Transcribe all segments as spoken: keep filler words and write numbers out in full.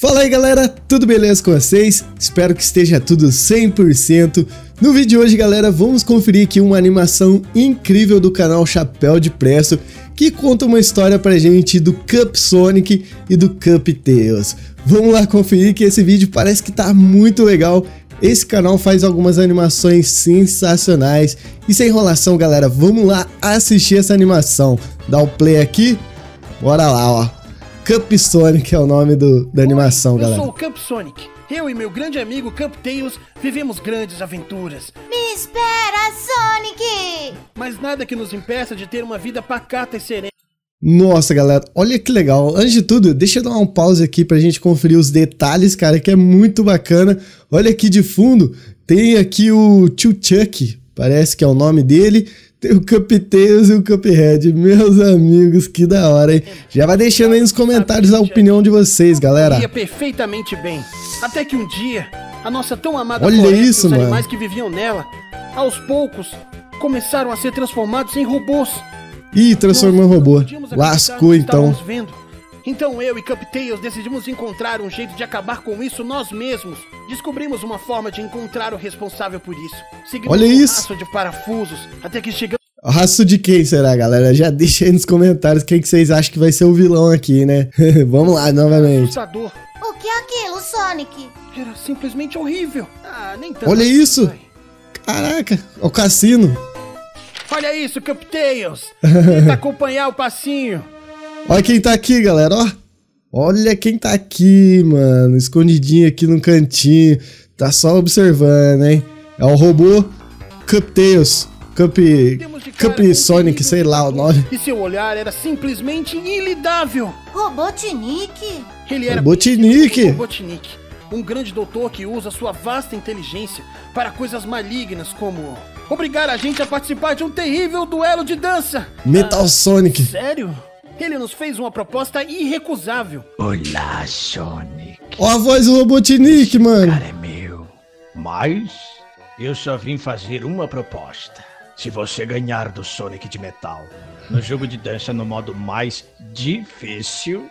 Fala aí galera, tudo beleza com vocês? Espero que esteja tudo cem por cento. No vídeo de hoje galera, vamos conferir aqui uma animação incrível do canal Chapéu de Presto, que conta uma história pra gente do Cup Sonic e do Cup Tails. Vamos lá conferir que esse vídeo parece que tá muito legal. Esse canal faz algumas animações sensacionais. E sem enrolação galera, vamos lá assistir essa animação. Dá o play aqui, bora lá ó. Cup Sonic é o nome do, da animação, Oi, galera. Eu sou o Cup Sonic. Eu e meu grande amigo Cup Tails vivemos grandes aventuras. Me espera, Sonic! Mas nada que nos impeça de ter uma vida pacata e serena. Nossa, galera, olha que legal. Antes de tudo, deixa eu dar um pause aqui pra gente conferir os detalhes, cara, que é muito bacana. Olha aqui de fundo, tem aqui o Tio Chuck, parece que é o nome dele. Tem o Cup Tails e o Cuphead. Meus amigos, que da hora, hein? Já vai deixando aí nos comentários a opinião de vocês, galera. Ia perfeitamente bem. Até que um dia, a nossa tão amada Olha floresta isso, e os mano. animais que viviam nela, aos poucos, começaram a ser transformados em robôs. Ih, transformou em Nós robô. não podíamos acreditar Lascou no que então. estávamos vendo. Então eu e Cup Tails decidimos encontrar um jeito de acabar com isso nós mesmos. Descobrimos uma forma de encontrar o responsável por isso. Seguimos Olha um isso. rastro de parafusos até que chegamos. O rastro de quem será, galera? Já deixa aí nos comentários quem que vocês acham que vai ser o vilão aqui, né? Vamos lá, novamente. Assustador. O que é aquilo, Sonic? Era simplesmente horrível. Ah, nem tanto. Olha assim, isso. vai. Caraca, o cassino. Olha isso, Cup Tails. Tenta acompanhar o passinho. Olha quem tá aqui, galera, ó. Olha quem tá aqui, mano. Escondidinho aqui no cantinho. Tá só observando, hein? É o robô Cup Tails. Cup... Cup Sonic, sei lá o nome. E seu olhar era simplesmente ilidável. Robotnik? Ele era Robotnik. Robotnik, um grande doutor que usa sua vasta inteligência para coisas malignas como obrigar a gente a participar de um terrível duelo de dança. Metal Sonic. Sério? Ele nos fez uma proposta irrecusável. Olá, Sonic. Ó a voz do Robotnik, mano. Cara é meu. Mas eu só vim fazer uma proposta. Se você ganhar do Sonic de metal no jogo de dança no modo mais difícil,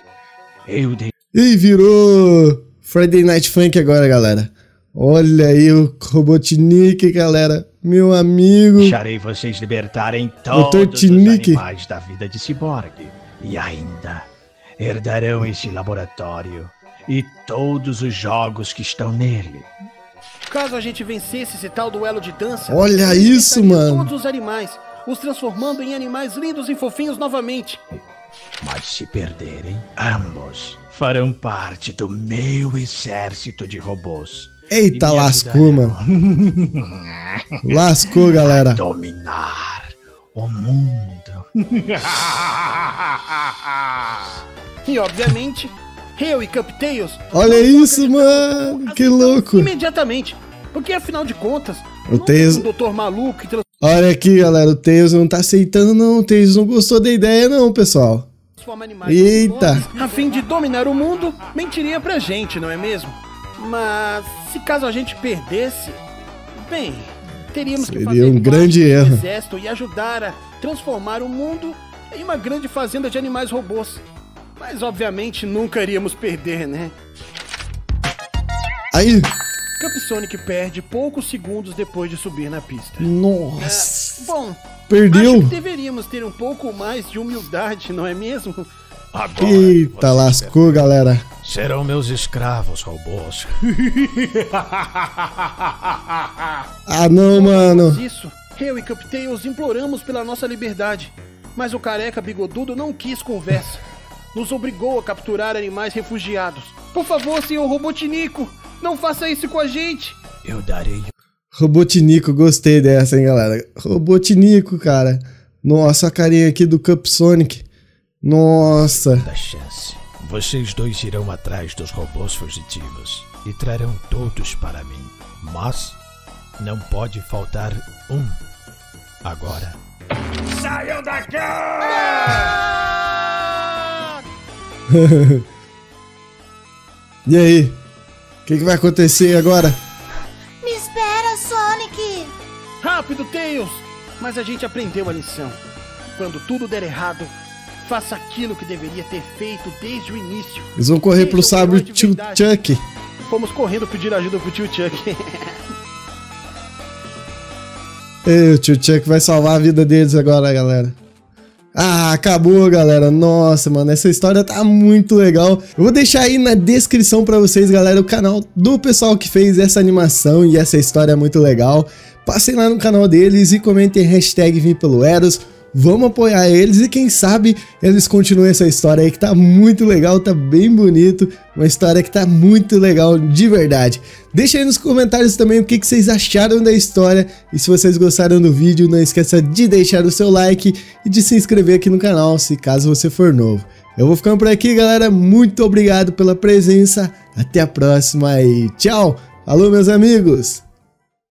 eu dei. Ih, virou Friday Night Funk agora, galera. Olha aí o Robotnik, galera. Meu amigo. Deixarei vocês libertarem doutor todos os Tinique. animais da vida de Cyborg. E ainda herdarão esse laboratório e todos os jogos que estão nele. Caso a gente vencesse esse tal duelo de dança, Olha ele isso, libertaria mano. todos os animais, os transformando em animais lindos e fofinhos novamente. Mas se perderem, ambos farão parte do meu exército de robôs. Eita, E me lascou, mano. ajudarão Lascou, galera. a dominar o mundo. E obviamente, eu e Cup Tails Olha nós isso, acreditamos mano. Que aceitamos louco. Imediatamente, porque afinal de contas, O não Tails- é um doutor maluco que Olha aqui, galera. O Tails não tá aceitando, não. O Tails não gostou da ideia, não, pessoal. transforma animais Eita. em robôs, a fim de dominar o mundo, mentiria pra gente, não é mesmo? Mas se caso a gente perdesse, bem, teríamos que Seria fazer um parte grande do erro. exército e ajudar a transformar o mundo em uma grande fazenda de animais robôs. Mas obviamente nunca iríamos perder, né? Aí. Cup Sonic perde poucos segundos depois de subir na pista. Nossa. Bom, Perdeu. acho que deveríamos ter um pouco mais de humildade, não é mesmo? Agora Eita, vocês lascou, galera. serão meus escravos, robôs. Ah, não, mano. Isso, eu e Cup Tails imploramos pela nossa liberdade, mas o careca bigodudo não quis conversa. Nos obrigou a capturar animais refugiados. Por favor, senhor Robotnico, não faça isso com a gente. Eu darei Robotnico, gostei dessa, hein, galera. Robotnico, cara. Nossa, a carinha aqui do Cup Sonic. Nossa. da chance. Vocês dois irão atrás dos robôs fugitivos e trarão todos para mim. Mas não pode faltar um. Agora. Saiam daqui! E aí? O que, que vai acontecer agora? Me espera, Sonic! Rápido, Tails! Mas a gente aprendeu a lição. Quando tudo der errado, Faça aquilo que deveria ter feito desde o início. Eles vão correr pro sábio tio Chuck. Fomos correndo pedir ajuda pro tio Chuck. Ei, o tio Chuck vai salvar a vida deles agora, galera. Ah, acabou, galera. Nossa, mano, essa história tá muito legal. Eu vou deixar aí na descrição pra vocês, galera, o canal do pessoal que fez essa animação e essa história muito legal. Passem lá no canal deles e comentem hashtag Vim pelo Eros. Vamos apoiar eles e quem sabe eles continuem essa história aí que tá muito legal, tá bem bonito. Uma história que tá muito legal de verdade. Deixa aí nos comentários também o que, que vocês acharam da história. E se vocês gostaram do vídeo, não esqueça de deixar o seu like e de se inscrever aqui no canal, se caso você for novo. Eu vou ficando por aqui, galera. Muito obrigado pela presença. Até a próxima e tchau. Falou, meus amigos.